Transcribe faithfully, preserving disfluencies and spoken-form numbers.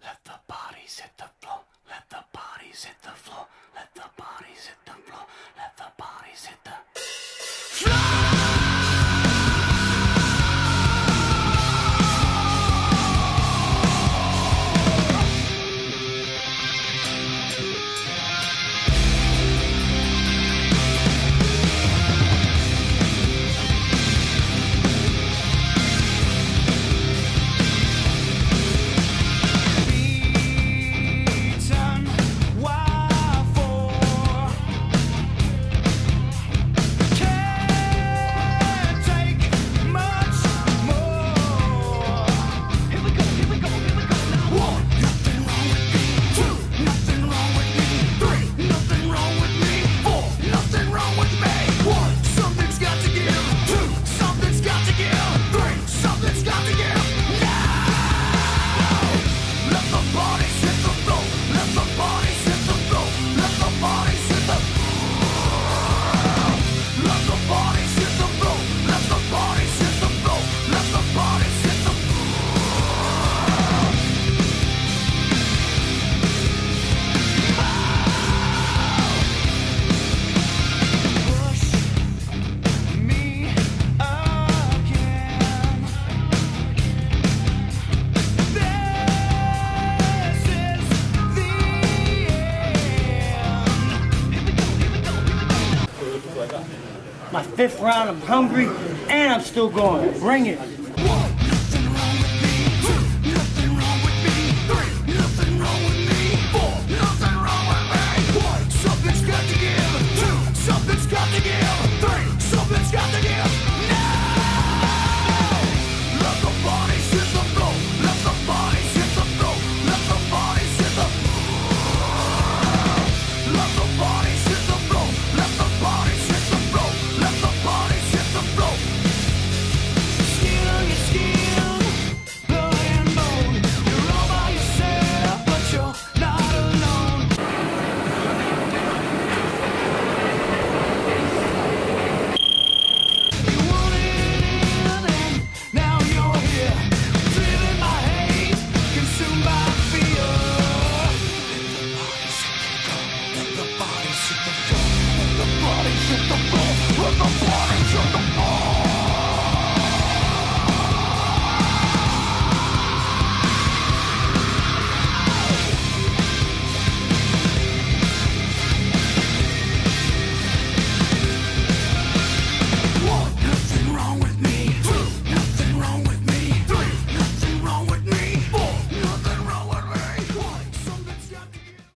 Let the bodies hit the floor. Let the bodies hit the floor. Let the bodies hit the floor. Let the bodies hit the floor. My fifth round, I'm hungry, and I'm still going. Bring it.